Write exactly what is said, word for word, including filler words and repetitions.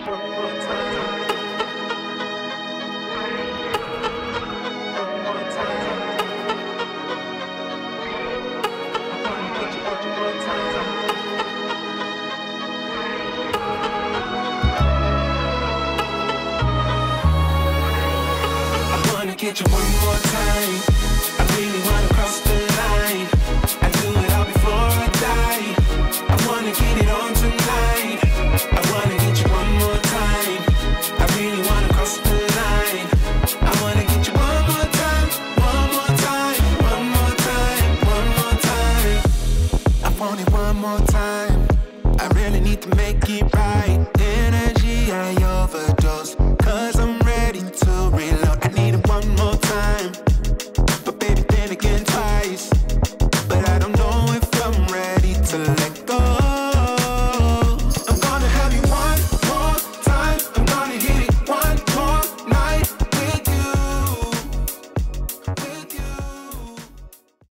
Get you one more time. I really wanna cross the line. I do it all before I die. I wanna get it on tonight. I wanna get you one more time. I really wanna cross the line. I wanna get you one more time, one more time, one more time, one more time. I want it one more time. I really need to make it right. Energy, I overdose, cause I'm ready to reload. I need it one more time.